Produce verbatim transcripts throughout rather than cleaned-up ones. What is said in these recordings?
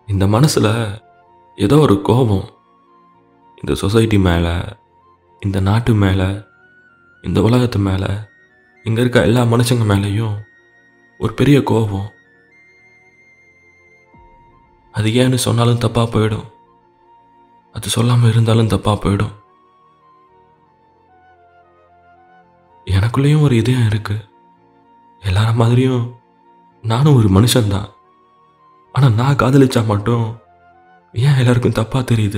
இந்த மனசுல ஏதோ ஒரு கோபம் இந்த சொசைட்டி மேல, இந்த நாட்டு மேல, இந்த உலகத்து மேல, இங்க இருக்க எல்லா மனுஷங்க மேலேயும் ஒரு பெரிய கோபம். அது ஏன்னு சொன்னாலும் தப்பா போயிடும். அது சொல்லாம இருந்தாலும் தப்பா போயிடும். எனக்குள்ளேயும் ஒரு இதயம் இருக்கு. எல்லார மாதிரியும் நானும் ஒரு மனுஷன்தான். ஆனா நான் காதலிச்சா மட்டும் ஏன் எல்லாருக்கும் தப்பா தெரியுது?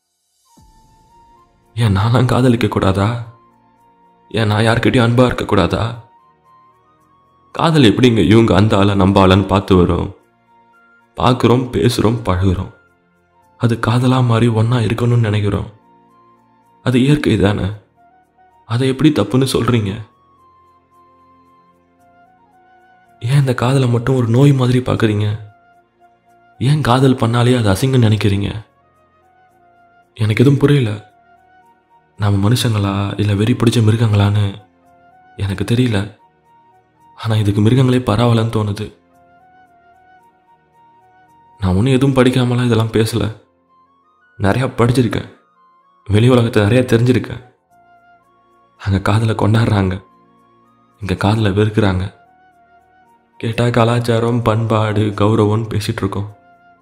ஏன் நான்லாம் காதலிக்க கூடாதா? ஏன் நான் யார்கிட்டயும் அன்பா இருக்க கூடாதா? காதல் எப்படிங்க இவங்க அந்த ஆள நம்ம ஆளன்னு பார்த்து வரும். பார்க்குறோம், பேசுறோம், பழகுறோம். அது காதலா மாறி ஒன்னா இருக்கணும்னு நினைக்கிறோம். அது இயற்கை தானே. அதை எப்படி தப்புன்னு சொல்றீங்க? ஏன் இந்த காதலை மட்டும் ஒரு நோய் மாதிரி பார்க்குறீங்க? ஏன் காதல் பண்ணாலே அது அசிங்கம்னு நினைக்கிறீங்க? எனக்கு எதுவும் புரியல. நம்ம மனுஷங்களா இல்லை வெறி பிடிச்ச மிருகங்களான்னு எனக்கு தெரியல. ஆனால் இதுக்கு மிருகங்களே பரவாயில்லன்னு தோணுது. நான் ஒன்றும் எதுவும் படிக்காமலாம் இதெல்லாம் பேசலை. நிறையா படிச்சிருக்கேன். வெளி உலகத்தை நிறையா தெரிஞ்சிருக்கேன். அங்கே காதலை கொண்டாடுறாங்க, இங்கே காதலை வெறுக்கிறாங்க. கேட்டால் கலாச்சாரம், பண்பாடு, கௌரவம்னு பேசிகிட்டு இருக்கோம்.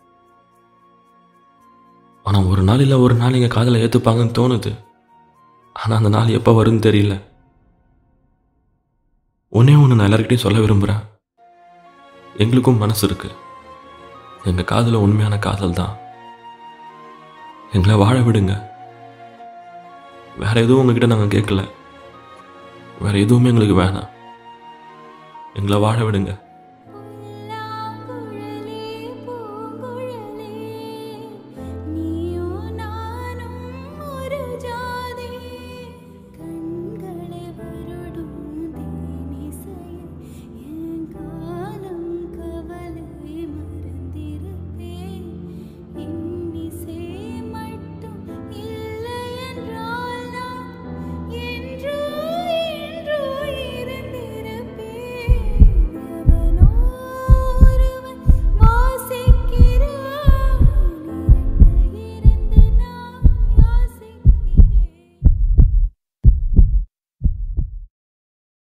ஆனால் ஒரு நாள் இல்லை ஒரு நாள் இங்கே காதலை ஏற்றுப்பாங்கன்னு தோணுது. ஆனால் அந்த நாள் எப்போ வரும்னு தெரியல. ஒன்றே ஒன்று நான் எல்லாருக்கிட்டையும் சொல்ல விரும்புகிறேன். எங்களுக்கும் மனசு இருக்கு. எங்கள் காதல் உண்மையான காதல் தான். எங்களை வாழ விடுங்க. வேற எதுவும் உங்ககிட்ட நாங்கள் கேட்கல. வேற எதுவுமே எங்களுக்கு வேணாம். எங்களை வாழ விடுங்க.